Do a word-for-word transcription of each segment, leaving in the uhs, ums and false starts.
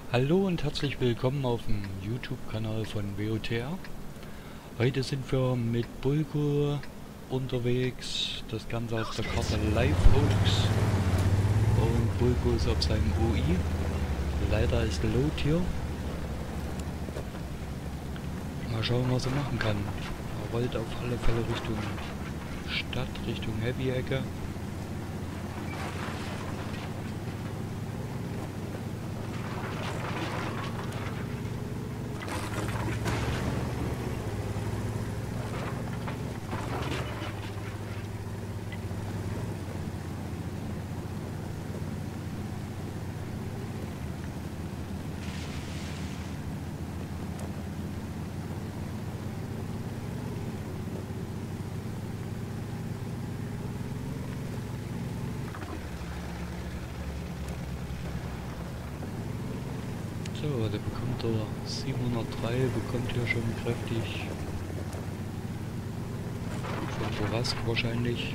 Hallo und herzlich willkommen auf dem YouTube-Kanal von W O T R. Heute sind wir mit Bulgo unterwegs, das Ganze auf der Karte Live Oaks. Und Bulgo ist auf seinem O I. Leider ist Load hier. Mal schauen, was er machen kann. Er rollt auf alle Fälle Richtung Stadt, Richtung Heavy-Ecke. So, der bekommt der siebenhundertdrei, bekommt hier schon kräftig von Borask wahrscheinlich.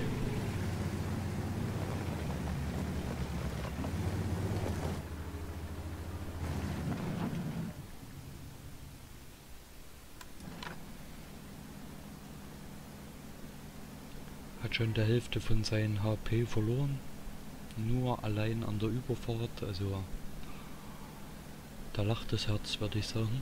Hat schon die Hälfte von seinen H P verloren. Nur allein an der Überfahrt, also da lacht das Herz, würde ich sagen.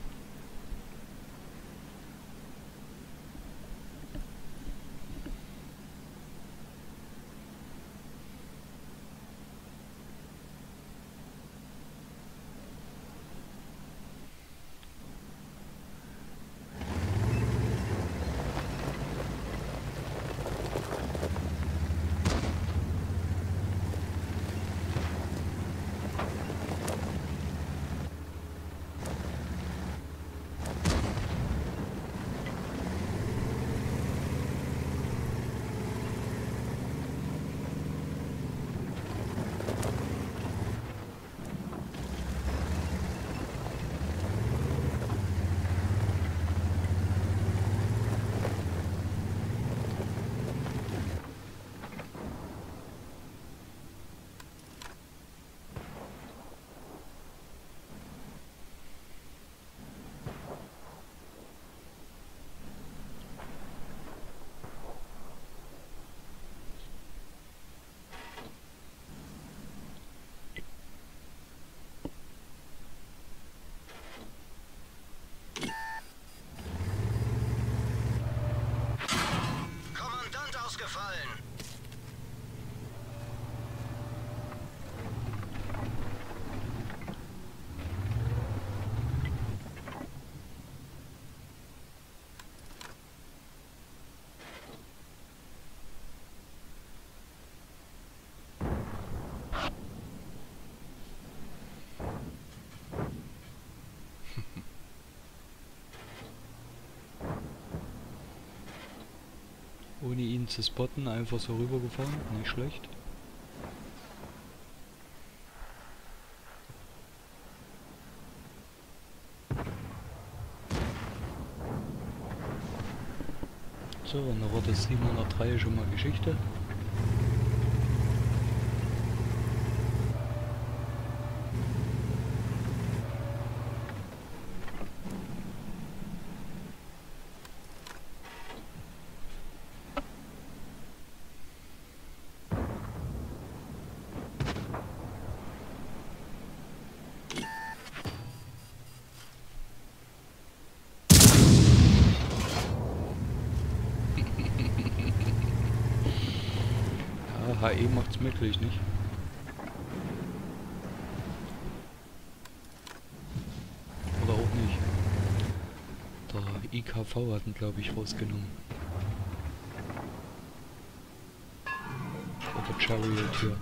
Ausgefallen. Ohne ihn zu spotten, einfach so rübergefahren, nicht schlecht. So, und dann war das siebenhundertdrei schon mal Geschichte. H E macht's möglich, nicht? Oder auch nicht. Der I K V hat ihn, glaube ich, rausgenommen. Oder Chariot hier.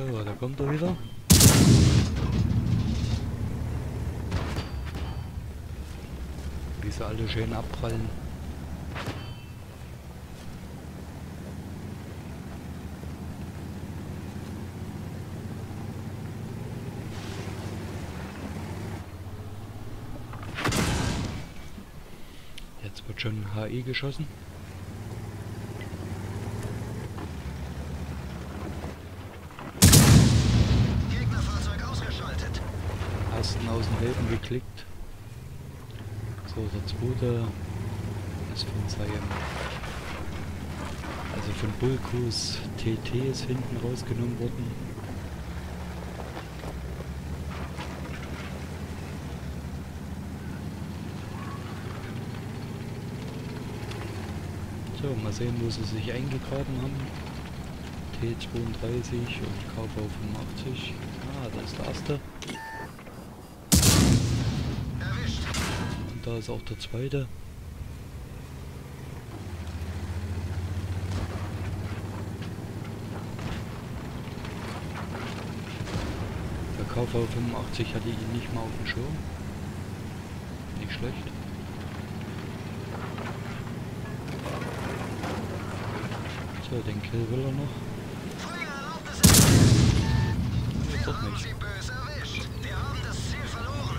So, da kommt er wieder. Wie sie alle schön abprallen. Jetzt wird schon H E geschossen. Gegnerfahrzeug ausgeschaltet. Ersten aus dem Helden geklickt. So, der zweite ist von seinem, also von Bulkus T T ist hinten rausgenommen worden. So, mal sehen, wo sie sich eingegraben haben. T zweiunddreißig und K V fünfundachtzig. Ah, da ist der erste. Erwischt. Und da ist auch der zweite. Der K V fünfundachtzig hatte ihn nicht mal auf dem Schirm. Nicht schlecht. So, den Kill will er noch. Feuererlaubnis erteilt. Nee, Wir doch haben nicht. sie böse erwischt. Wir haben das Ziel verloren.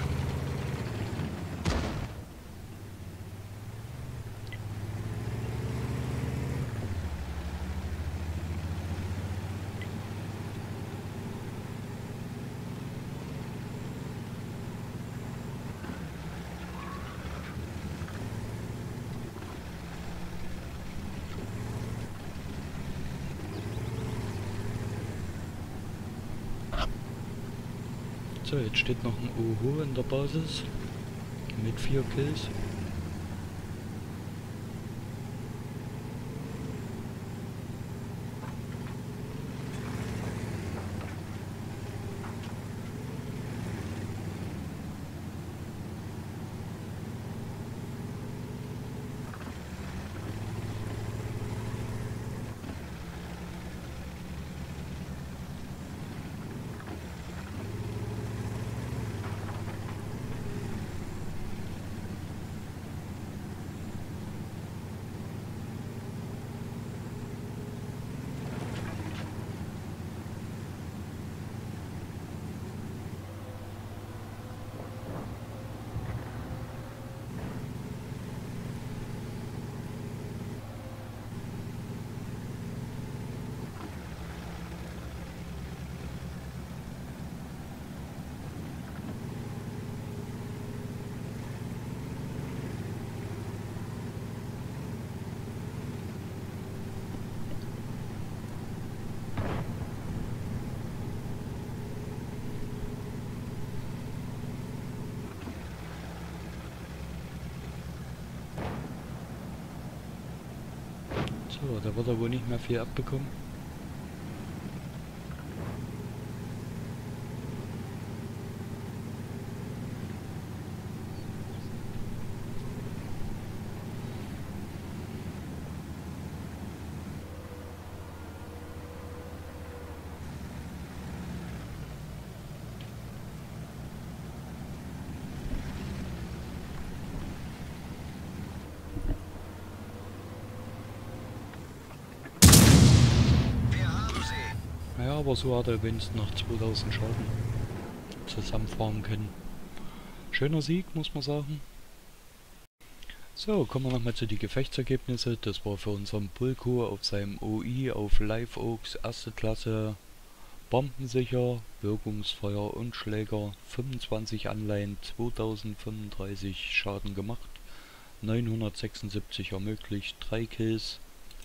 So, jetzt steht noch ein Oho in der Basis mit vier Kills. So, da wird er wohl nicht mehr viel abbekommen. Ja, aber so hat er wenigstens noch zweitausend Schaden zusammenfahren können. Schöner Sieg, muss man sagen. So, kommen wir nochmal zu den Gefechtsergebnissen. Das war für unseren Bulko auf seinem O I auf Live Oaks erste Klasse. Bombensicher, Wirkungsfeuer und Schläger, fünfundzwanzig Anleihen, zweitausendfünfunddreißig Schaden gemacht, neunhundertsechsundsiebzig ermöglicht, drei Kills.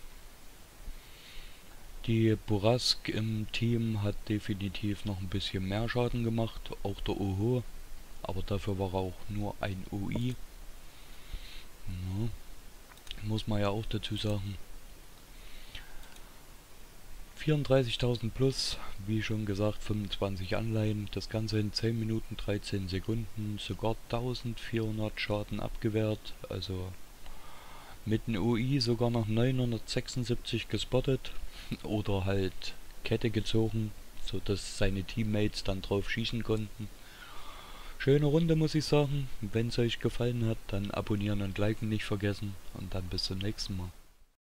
Die Burask im Team hat definitiv noch ein bisschen mehr Schaden gemacht, auch der Oho, aber dafür war er auch nur ein O I. Ja, muss man ja auch dazu sagen. vierunddreißigtausend plus, wie schon gesagt, fünfundzwanzig Anleihen, das Ganze in zehn Minuten dreizehn Sekunden, sogar eintausendvierhundert Schaden abgewehrt, also mit dem O I sogar noch neunhundertsechsundsiebzig gespottet oder halt Kette gezogen, so dass seine Teammates dann drauf schießen konnten. Schöne Runde, muss ich sagen. Wenn es euch gefallen hat, dann abonnieren und liken nicht vergessen und dann bis zum nächsten Mal.